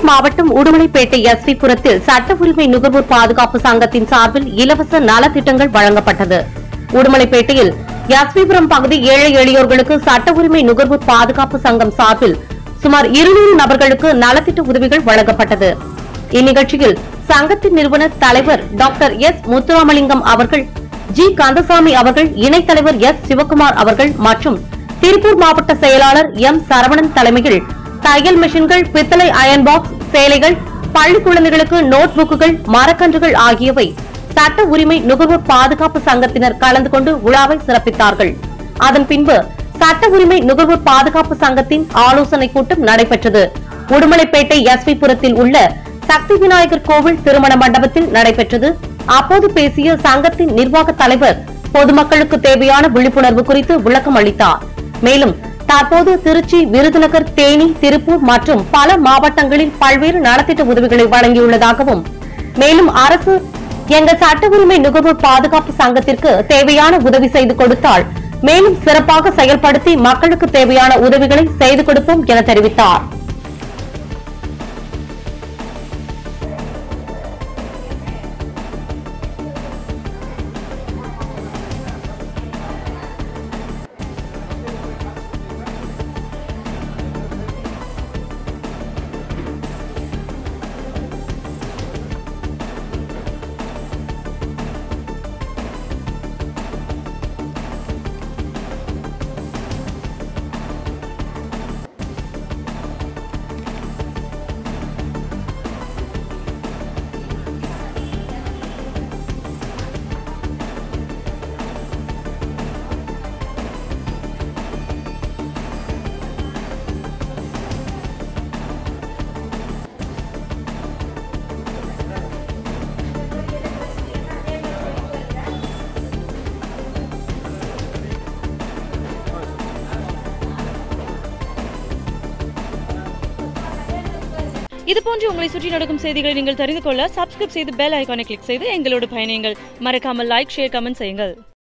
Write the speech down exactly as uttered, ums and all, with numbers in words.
திருப்பூர் மாவட்டம் உடுமலைப்பேட்டை எஸ்விபுரத்தில் சட்ட உரிமை நுகர்வோர் பாதுகாப்பு சங்கத்தின் சார்பில் இலவச நலத்திட்டங்கள் வழங்கப்பட்டது. உடுமலைப்பேட்டையில் எஸ்விபுரம் பகுதி ஏழை எளியோர்களுக்கு சட்ட உரிமை நுகர்வோர் பாதுகாப்பு சங்கம் சார்பில் சுமார் இருநூறு நபர்களுக்கு நலத்திட்ட உதவிகள் வழங்கப்பட்டது. இந்நிகழ்ச்சியில் சங்கத்தின் நிறுவனர் தலைவர் டாக்டர் எஸ் முத்துராமலிங்கம் அவர்கள், ஜி கந்தசாமி அவர்கள், இணைத் தலைவர் எஸ் சிவகுமார் அவர்கள் மற்றும் திருப்பூர் மாவட்ட செயலாளர் எம் சரவணன் தலைமையில் தையல் மிஷின்கள், பித்தளை அயன் பாக்ஸ், சேலைகள், பள்ளி குழந்தைகளுக்கு நோட் புக்குகள், மரக்கன்றுகள் ஆகியவை சட்ட உரிமை நுகர்வோர் பாதுகாப்பு சங்கத்தினர் கலந்து கொண்டு விழாவை சிறப்பித்தார்கள். அதன் பின்பு சட்ட உரிமை நுகர்வோர் பாதுகாப்பு சங்கத்தின் ஆலோசனை கூட்டம் நடைபெற்றது. உடுமலைப்பேட்டை எஸ்விபுரத்தில் உள்ள சக்தி விநாயகர் கோவில் திருமண மண்டபத்தில் நடைபெற்றது. அப்போது பேசிய சங்கத்தின் நிர்வாக தலைவர் பொதுமக்களுக்கு தேவையான விழிப்புணர்வு குறித்து விளக்கம் அளித்தார். மேலும் தற்போது திருச்சி, விருதுநகர், தேனி, திருப்பூர் மற்றும் பல மாவட்டங்களில் பல்வேறு நலத்திட்ட உதவிகளை வழங்கியுள்ளதாகவும், மேலும் அரசு எங்கள் சட்ட உரிமை நுகர்வோர் பாதுகாப்பு சங்கத்திற்கு தேவையான உதவி செய்து கொடுத்தால் மேலும் சிறப்பாக செயல்படுத்தி மக்களுக்கு தேவையான உதவிகளை செய்து கொடுப்போம் என தெரிவித்தார். இதுபோன்று உங்களை சுற்றி நடக்கும் செய்திகளை நீங்கள் தெரிந்து கொள்ள சப்ஸ்கிரைப் செய்து பெல் ஐகானை கிளிக் செய்து எங்களோடு பயணியுங்கள். மறக்காமல் லைக், ஷேர், கமெண்ட் செய்யுங்கள்.